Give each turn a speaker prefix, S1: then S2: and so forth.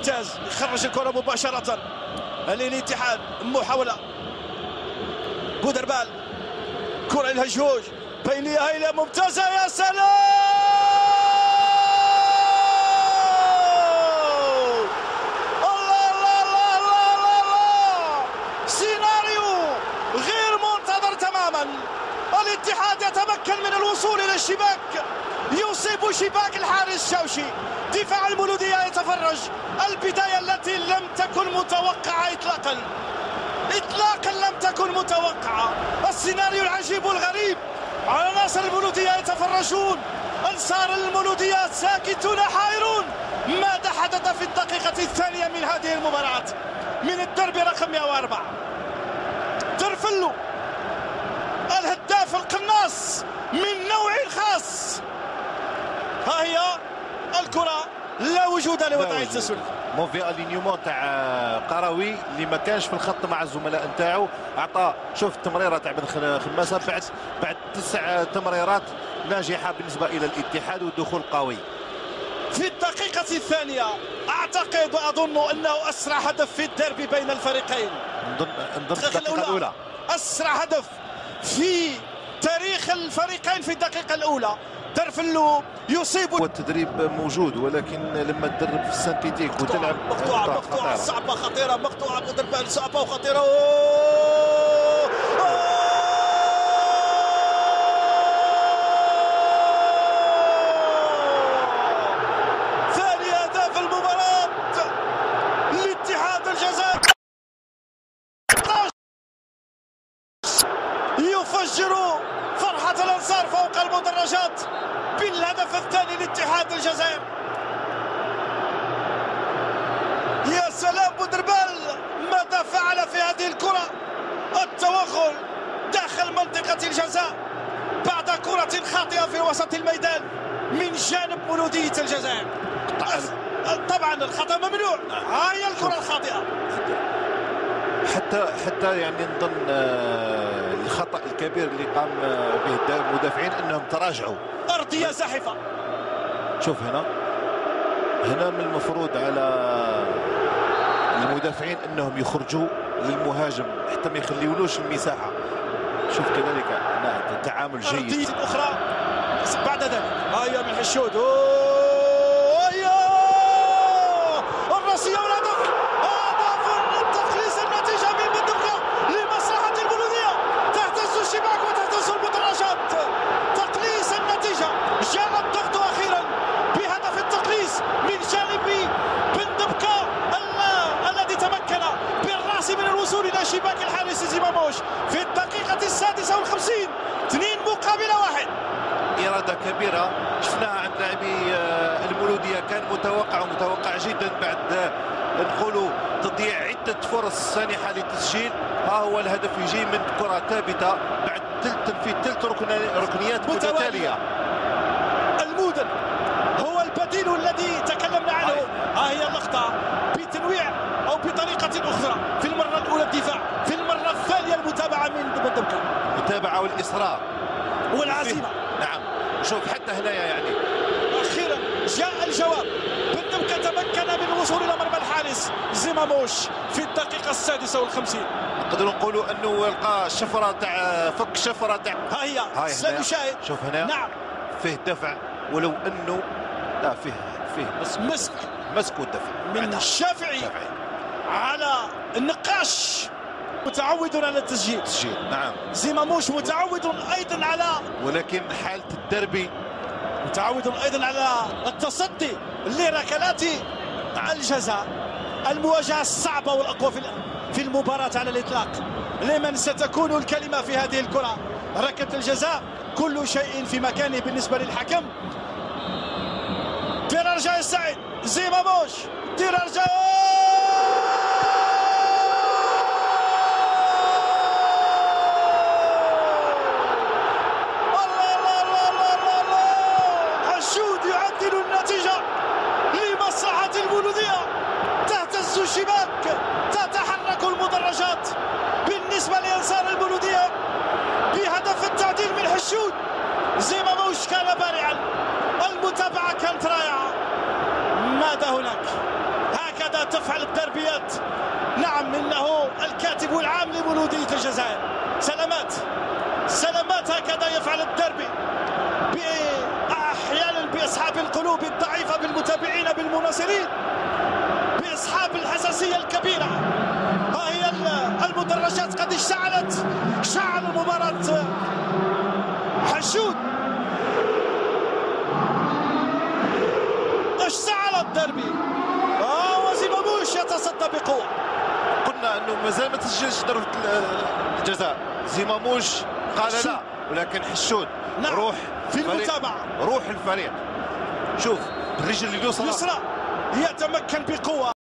S1: ممتاز، يخرج الكرة مباشرة للاتحاد. محاولة بودربال، كرة الهجوج بينية هايلة ممتازة، يا سلام! الله الله الله الله الله الله! سيناريو غير منتظر تماما. الاتحاد يتمكن من الوصول إلى الشباك، يصيب شباك الحارس شاوشي. دفاع المولودية يتفرج. البداية التي لم تكن متوقعة إطلاقا لم تكن متوقعة. السيناريو العجيب والغريب. عناصر المولودية يتفرجون، أنصار المولودية ساكتون حائرون. ماذا حدث في الدقيقة الثانية من هذه المباراة من الدربي رقم 104؟ درفلو الهداف القناص من نوع خاص. ها هي الكرة، لا وجود لوضع التسلل.
S2: موفي الينيومون تاع قروي اللي ما كانش في الخط مع الزملاء نتاعو. اعطى، شوف التمريره تاع بن خماسه بعد 9 تمريرات ناجحه بالنسبه الى الاتحاد ودخول قوي
S1: في الدقيقة الثانية. أعتقد وأظن أنه أسرع هدف في الديربي بين الفريقين.
S2: نظن الدقيقة الأولى
S1: أسرع هدف في تاريخ الفريقين في الدقيقة الأولى. درفلو يصيب،
S2: والتدريب موجود، ولكن لما تدرب في السنتيتيك وتلعب
S1: مقطوعة صعبة خطيرة، مقطوعة بودربال صعبة وخطيرة. ثاني أهداف المباراة لاتحاد الجزائر. يفجر فرحة الأنصار فوق المدرجات بالهدف الثاني لاتحاد الجزائر. يا سلام بودربال ماذا فعل في هذه الكرة! التوغل داخل منطقة الجزاء بعد كرة خاطئة في وسط الميدان من جانب مولودية الجزائر. طبعا الخطأ ممنوع. هاي الكرة الخاطئة.
S2: حتى يعني نظن الخطأ الكبير اللي قام به المدافعين انهم تراجعوا.
S1: أرضية زاحفة.
S2: شوف هنا من المفروض على المدافعين انهم يخرجوا للمهاجم حتى ما يخليولوش المساحة. شوف كذلك التعامل جيد.
S1: أرضية أخرى بعد ذلك. هيا من حشود. الرأسية والهدف. تقليص النتيجة من بندبكة لمصلحة المولودية. تهتز الشباك وتهتز المدرجات. تقليص النتيجة. جاء الضغط أخيرا بهدف التقليص من جانب بندبكة الذي تمكن بالرأس من الوصول إلى شباك الحارس زيماموش في الدقيقة 56. 2 مقابل 1.
S2: إرادة كبيرة شفناها عند لاعبي المولودية. كان متوقع جدا بعد نقولوا تضييع عدة فرص سانحة للتسجيل. ها هو الهدف يجي من كرة ثابتة بعد تنفيذ 3 ركنيات متتالية.
S1: المودن هو البديل الذي تكلمنا عنه. ها هي اللقطة بتنويع أو بطريقة أخرى. في المرة الأولى الدفاع، في المرة الثانية المتابعة من بندبكة.
S2: المتابعة والإصرار
S1: والعزيمة.
S2: نعم. شوف حتى هنايا يعني
S1: أخيرا جاء الجواب. بندبكة تمكن من الوصول إلى مرمى الحارس زيماموش في الدقيقة 56.
S2: نقدروا نقولوا انه لقى شفره تاع فك شفره تاع.
S1: ها هي سنشاهد.
S2: شوف هنا.
S1: نعم
S2: فيه دفع، ولو انه لا فيه مسك ودفع
S1: من الشافعي على النقاش. متعود على التسجيل.
S2: نعم.
S1: زيماموش متعود ايضا على،
S2: ولكن حالة الدربي
S1: متعود ايضا على التصدي لركلات الجزاء. المواجهة الصعبة والأقوى في المباراة على الإطلاق. لمن ستكون الكلمة في هذه الكرة؟ ركلة الجزاء، كل شيء في مكانه بالنسبة للحكم. تيرارجا السعيد، زيماموش، تيرارجا يعدل النتيجة لمصلحة المولودية. تهتز الشباك، تتحرك المدرجات بالنسبة لأنصار المولودية بهدف التعديل من حشود. زيماموش كان بارعا، المتابعة كانت رائعة. ماذا هناك؟ هكذا تفعل الدربيات. نعم، إنه الكاتب العام لمولودية الجزائر. سلامات هكذا يفعل الدربي أحيانا بأصحاب القلوب الضعيفة، بالمتابعين بالمناصرين، بأصحاب الحساسية الكبيرة. ها هي المدرجات قد شعل مباراة حشود، اشتعل الدربي. وزيماموش يتصدى بقوة.
S2: قلنا انه مازال ما تسجلش ضربة الجزاء. زيماموش قال لا، ولكن حشود
S1: نعم.
S2: روح
S1: في المتابعة،
S2: روح الفريق. شوف الرجل اليسرى
S1: يتمكن بقوة.